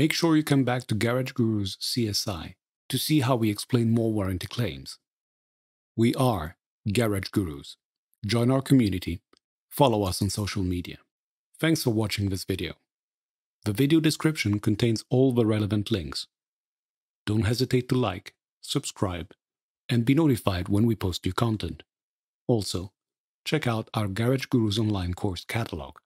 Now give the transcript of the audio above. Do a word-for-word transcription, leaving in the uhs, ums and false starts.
Make sure you come back to Garage Gurus C S I to see how we explain more warranty claims. We are Garage Gurus. Join our community. Follow us on social media. Thanks for watching this video. The video description contains all the relevant links. Don't hesitate to like, subscribe, and be notified when we post new content. Also, check out our Garage Gurus online course catalog.